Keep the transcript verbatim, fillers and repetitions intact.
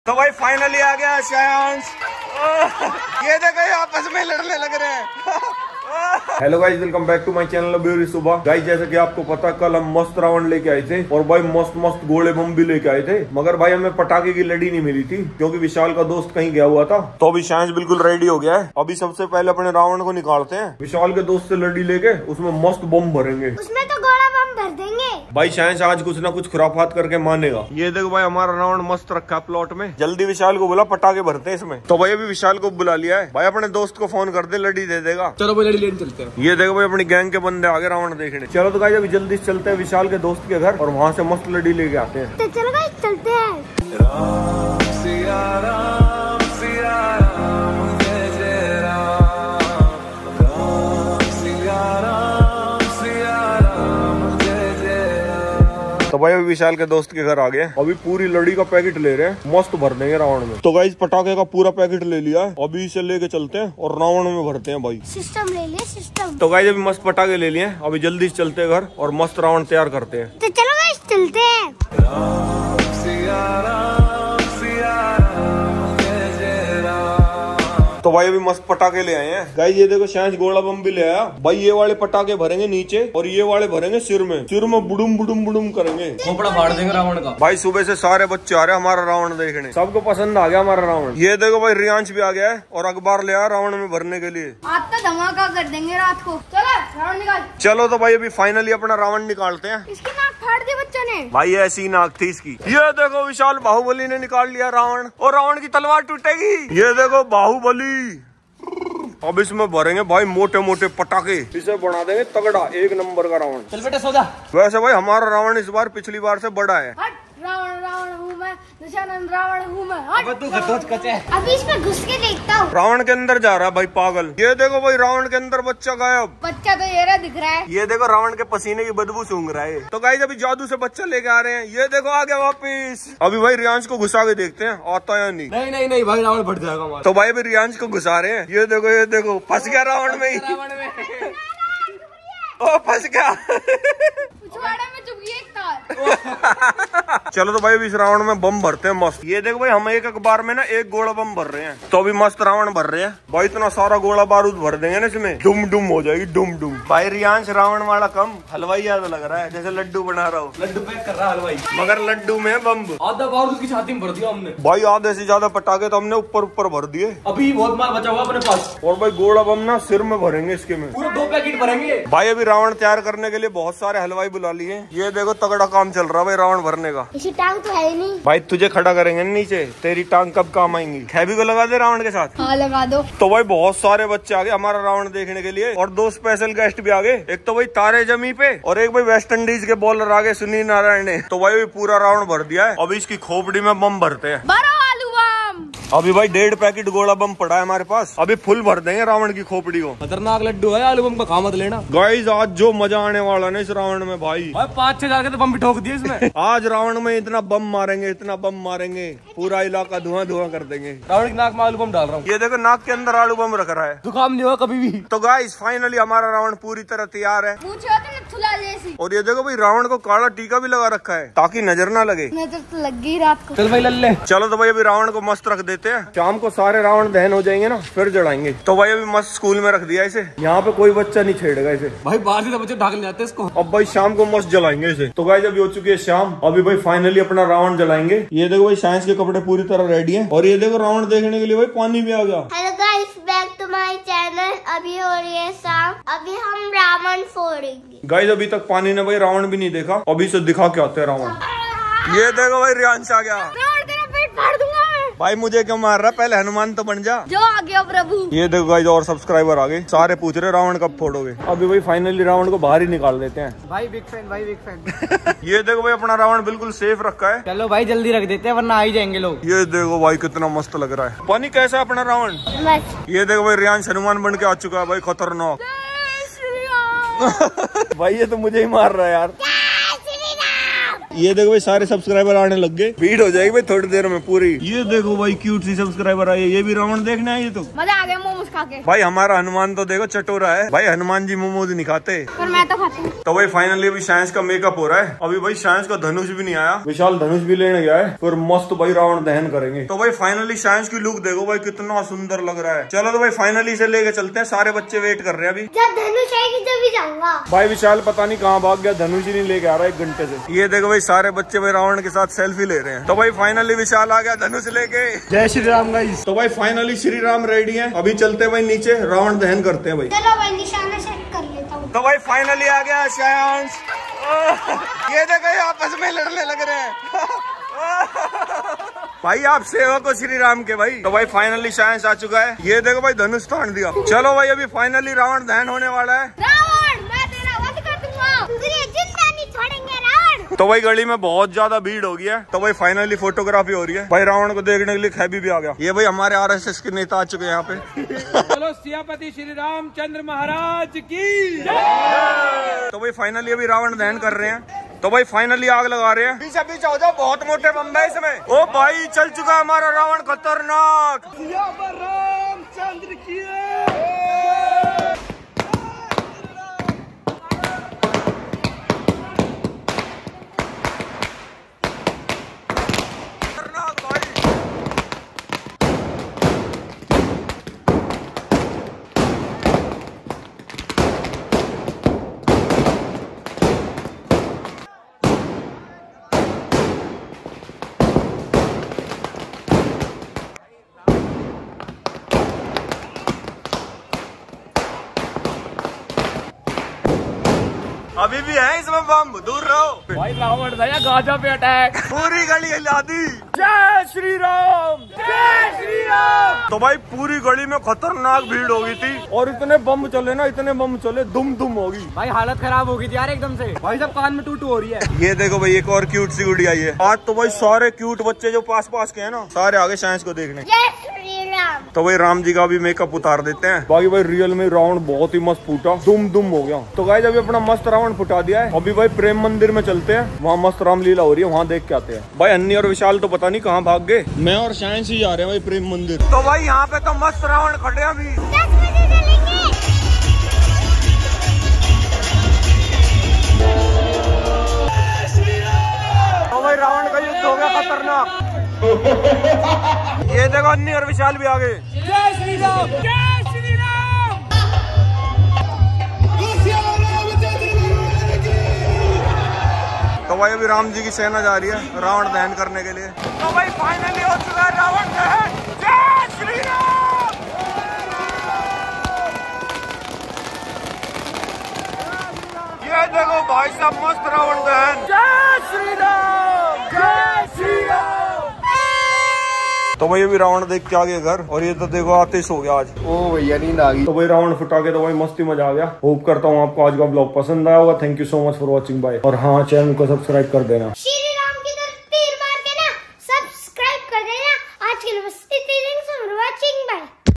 तो भाई फाइनली आ गया श्रेयांश। ये देखो ये आपस में लड़ने लग रहे हैं। Hello guys, welcome back to my channel beauty सुबह। गाइस जैसे कि आपको पता, कल हम मस्त रावण लेके आए थे और भाई मस्त मस्त गोले बम भी लेके आए थे, मगर भाई हमें पटाखे की लड़ी नहीं मिली थी क्योंकि विशाल का दोस्त कहीं गया हुआ था। तो अभी श्रेयांश बिल्कुल रेडी हो गया है। अभी सबसे पहले अपने रावण को निकालते हैं। विशाल के दोस्त से लड़ी लेके उसमें मस्त बम भरेंगे, उसमें तो गोला बम भर देंगे। भाई श्रेयांश आज कुछ ना कुछ खुराफात करके मानेगा। ये देखो भाई हमारा रावण मस्त रखा है प्लॉट में। जल्दी विशाल को बोला पटाखे भरते हैं इसमें। तो भाई अभी विशाल को बुला लिया है। भाई अपने दोस्त को फोन कर दे, लड़ी दे देगा। चलो भाई लड़ी लेने चलते हैं। ये देखो भाई अपनी गैंग के बंदे आगे रावण देखने। चलो तो गाइस अभी जल्दी से चलते हैं विशाल के दोस्त के घर और वहाँ से मस्त लड़ी लेके आते हैं। तो चलो गाइस चलते हैं। राम सिया राम सिया राम जय जय राम, राम सिया राम सिया राम जय जय राम। तो भाई अभी विशाल के दोस्त के घर आ गए। अभी पूरी लड़ी का पैकेट ले रहे हैं, मस्त भर देंगे रावण में। तो गाइस पटाखे का पूरा पैकेट ले लिया है, अभी इसे लेके चलते हैं और रावण में भरते हैं भाई। सिस्टम ले लिया सिस्टम। तो गाइस अभी मस्त पटाखे ले लिए, अभी जल्दी से चलते हैं घर और मस्त रावण तैयार करते हैं। तो चलो गाइस चलते हैं। राम सिया राम सिया राम जय जय राम। तो भाई अभी मस्त पटाखे ले आए हैं। गाइस ये देखो श्रेयांश गोला बम भी ले आया। भाई ये वाले पटाखे भरेंगे नीचे और ये वाले भरेंगे सिर में। सिर में बुडुम बुडुम बुडुम करेंगे, खोपड़ा फाड़ देंगे रावण का। भाई सुबह से सारे बच्चे आ रहे हैं हमारा रावण देखने, सबको पसंद आ गया हमारा रावण। ये देखो भाई रियांश भी आ गया है और अखबार ले आया रावण में भरने के लिए। आज तो धमाका कर देंगे रात को। चलो रावण निकाल। चलो तो भाई अभी फाइनली अपना रावण निकालते हैं। इसकी नाक फाड़ दी बच्चों ने। भाई ऐसी नाक थी इसकी। ये देखो विशाल बाहुबली ने निकाल लिया रावण और रावण की तलवार टूटेगी। ये देखो बाहुबली। अब इसमें भरेंगे भाई मोटे मोटे पटाखे, इसे बना देंगे तगड़ा एक नंबर का रावण। चल बेटा सो जा। वैसे भाई हमारा रावण इस बार पिछली बार से बड़ा है। हट, रावण रावण हूँ मैं, दशानंद रावण हूँ मैं। हट, अब तू खतोच कचे। अभी इसमें घुस के देखता हूँ। रावण के अंदर जा रहा है भाई पागल। ये देखो भाई रावण के अंदर बच्चा गायब। बच्चा तो ये रहा दिख रहा है। ये देखो रावण के पसीने की बदबू सूंघ रहा है। तो गाइस अभी जादू से बच्चा लेके आ रहे हैं। ये देखो आ गया वापिस। अभी भाई रियांश को घुसा के देखते हैं आता या नहीं। नहीं नहीं नहीं भाई रावण फट जाएगा हमारा। तो भाई अभी रियांश को घुसा रहे हैं। ये देखो ये देखो फंस गया रावण में ही। रावण में ओ फंस गया। पिछवाड़े में चुप गई एक तार। चलो तो भाई अभी इस रावण में बम भरते हैं मस्त। ये देखो भाई हम एक अखबार में ना एक गोला बम भर रहे हैं। तो अभी मस्त रावण भर रहे हैं भाई। इतना सारा गोला बारूद भर देंगे ना इसमें, डुम डुम हो जाएगी डुम डुम। भाई रियांश रावण वाला कम हलवाई ज्यादा लग रहा है, जैसे लड्डू बना रहा हो। लड्डू पैक कर रहा है हलवाई, मगर लड्डू में बम। आधा बारूद उसकी छाती में भर दिया हमने। भाई आधे से ज्यादा पटाखे तो हमने ऊपर ऊपर भर दिए। अभी बहुत माल बचा हुआ अपने पास। और भाई गोला बम ना सिर में भरेंगे इसके में, पूरे दो पैकेट भरेंगे। भाई अभी रावण तैयार करने के लिए बहुत सारे हलवाई बुला लिए। ये देखो तगड़ा काम चल रहा है भाई रावण भरने का। इसी टांग तो है ही नहीं। भाई तुझे खड़ा करेंगे नीचे, तेरी टांग कब काम आएंगी। खैबी को लगा दे रावण के साथ। हाँ लगा दो। तो भाई बहुत सारे बच्चे आ गए हमारा रावण देखने के लिए और दो स्पेशल गेस्ट भी आ गए। एक तो भाई तारे जमी पे और एक भाई वेस्ट इंडीज के बॉलर आ गए सुनील नारायण ने। तो भाई पूरा रावण भर दिया है। अभी इसकी खोपड़ी में बम भरते हैं। बड़ा आलू बम। अभी भाई डेढ़ पैकेट गोला बम पड़ा है हमारे पास। अभी फुल भर देंगे रावण की खोपड़ी को। खतरनाक लड्डू है, आलू बम का खा मत लेना। गाइस आज जो मजा आने वाला है इस रावण में भाई। भाई पाँच छह जाके तो बम भी ठोक दिए इसमें। आज रावण में इतना बम मारेंगे इतना बम मारेंगे पूरा इलाका धुआं धुआं कर देंगे। रावण की नाक में आलू बम डाल रहा हूँ। ये देखो नाक के अंदर आलू बम रख रहा है, जुकाम नहीं हुआ कभी भी। तो गाइस फाइनली हमारा रावण पूरी तरह तैयार है। पूछो तो थुला जैसी। और ये देखो भाई रावण को काला टीका भी लगा रखा है ताकि नजर ना लगे। नजर तो लग गई रात को। चल भाई लल्ले। चलो तो भाई अभी रावण को मस्त रख देते हैं, शाम को सारे रावण दहन हो जाएंगे ना फिर जलाएंगे। तो भाई अभी मस्त स्कूल में रख दिया इसे, यहाँ पे कोई बच्चा नहीं छेड़ेगा इसे। भाई बाहर से तो बच्चे ढाक ले जाते इसको। अब भाई शाम को मस्त जलाएंगे इसे। तो गाइस अभी हो चुकी है शाम, अभी भाई फाइनली अपना रावण जलाएंगे। ये देखो भाई साइंस के कपड़े पूरी तरह रेडी हैं और ये देखो रावण देखने के लिए भाई पानी भी आ गया। Hello guys, back to my channel. अभी हो रही है शाम, अभी हम रावण फोड़ेंगे। गाइस अभी तक पानी ने भाई रावण भी नहीं देखा, अभी से दिखा के आते हैं रावण। ये देखो भाई रियांश आ गया। रावण तेरा पेट फाड़ दूंगा मैं। भाई मुझे क्यों मार रहा, पहले हनुमान तो बन जा। जो आ गया प्रभु। ये देखो गाइस और सब्सक्राइबर आ गए, सारे पूछ रहे रावण कब फोड़ोगे। अभी भाई फाइनली रावण को बाहर ही निकाल देते हैं। भाई बिग फैन, भाई बिग फैन। ये देखो भाई अपना रावण बिल्कुल सेफ रखा है। चलो भाई जल्दी रख देते हैं वरना आ ही जाएंगे लोग। ये देखो भाई कितना मस्त लग रहा है। पानी कैसा है अपना रावण। मस्त। ये देखो भाई रियांश हनुमान बन के आ चुका है भाई, खतरनाक। भाई ये तो मुझे ही मार रहा है यार। ये देखो भाई सारे सब्सक्राइबर आने लग गए, भीड़ हो जाएगी भाई थोड़ी देर में पूरी। ये देखो भाई क्यूट सी सब्सक्राइबर आई है, ये भी रावण देखना है। ये तो मजा आ गया मोमोज खा के। भाई हमारा हनुमान तो देखो चटोरा है भाई, हनुमान जी मोमोज नहीं खाते, पर मैं तो खाती हूँ। तो भाई फाइनली अभी साइंस का मेकअप हो रहा है। अभी भाई साइंस का धनुष भी नहीं आया, विशाल धनुष भी लेने गया है, फिर मस्त भाई रावण दहन करेंगे। तो भाई फाइनली साइंस की लुक देखो भाई कितना सुंदर लग रहा है। चलो तो भाई फाइनली से लेके चलते हैं, सारे बच्चे वेट कर रहे हैं अभी। जब धनुष आएगी तभी जाऊंगा। भाई विशाल पता नहीं कहाँ भाग गया, धनुष ही नहीं लेके आ रहा एक घंटे से। ये देखो भाई सारे बच्चे भाई रावण के साथ सेल्फी ले रहे हैं। तो भाई फाइनली विशाल आ गया धनुष लेके। जय श्री राम गाइस। तो भाई फाइनली श्री राम रेडी हैं, अभी चलते हैं भाई नीचे रावण दहन करते हैं भाई। चलो भाई निशाना सेट कर लेता हूँ। तो भाई फाइनली आ गया श्रेयांश। ये देखो आपस में लड़ने लग रहे हैं। भाई आप सेवक हो श्री राम के भाई। तो भाई फाइनली श्रेयांश आ चुका है, ये देखो भाई धनुष तान दिया। चलो भाई अभी फाइनली रावण दहन होने वाला है। रावण मैं तेरा वध कर दूंगा, तुझे जिंदा नहीं छोड़ेंगे रावण। तो भाई गली में बहुत ज्यादा भीड़ हो गई है, तो भाई फाइनली फोटोग्राफी हो रही है। भाई रावण को देखने के लिए खैबी भी आ गया। ये भाई हमारे आरएसएस के नेता आ चुके हैं यहाँ पे। चलो सियापति श्री रामचंद्र महाराज की। तो भाई फाइनली अभी रावण दहन कर रहे हैं। तो भाई फाइनली आग लगा रहे हैं। पीछे पीछे हो जाओ, बहुत मोटे बम है इसमें। ओ भाई चल चुका हमारा रावण खतरनाक। रामचंद्र की। अभी भी है इसमें बम, दूर रहो। भाई रावण दया गाजा पे अटैक। पूरी गली हिला दी। जय श्री राम, जय श्री राम। तो भाई पूरी गली में खतरनाक भीड़ हो गई थी, और इतने बम चले ना, इतने बम चले, दुम दुम होगी। भाई हालत खराब हो गई थी यार एकदम से। भाई सब कान में टूटू हो रही है। ये देखो भाई एक और क्यूट सी गुड़ी आई है। आज तो भाई सारे क्यूट बच्चे जो पास पास के हैं ना, सारे आगे साइंस को देखने। जय श्री राम। तो भाई राम जी का भी मेकअप उतार देते हैं। बाकी भाई रियल में रावण बहुत ही मस्त फूटा, दुम दुम हो गया। तो गाइस अभी अपना मस्त रावण फुटा दिया है, अभी भाई प्रेम मंदिर में चलते हैं, वहाँ मस्त रामलीला हो रही है, वहाँ देख के आते हैं। भाई अन्नी और विशाल तो पता नहीं कहाँ भाग गए, मैं और साइंस ही जा रहे हैं भाई प्रेम मंदिर। तो भाई यहाँ पे तो मस्त रावण खड़े हैं अभी। दस बजे चलेंगे। तो भाई रावण का युद्ध हो गया खतरनाक। ये देखो अन्नी और विशाल भी आ गए। जय श्री राम, जय श्री राम। तो भाई अभी राम जी की सेना जा रही है रावण दहन करने के लिए। तो भाई फाइनली हो चुका है रावण दहन। जय श्री राम। ये देखो भाई साहब मस्त रावण दहन। जय श्री राम, जय श्री राम। तो भाई अभी रावण देख के आ गए घर, और ये तो देखो आतिश हो गया आज। ओ भैया नींद आ गई। तो भाई रावण फुटा के तो भाई मस्ती मजा आ गया। होप करता हूँ आपको आज का ब्लॉग पसंद आया होगा। Thank you so much for watching bye. और हाँ चैनल को सब्सक्राइब कर देना।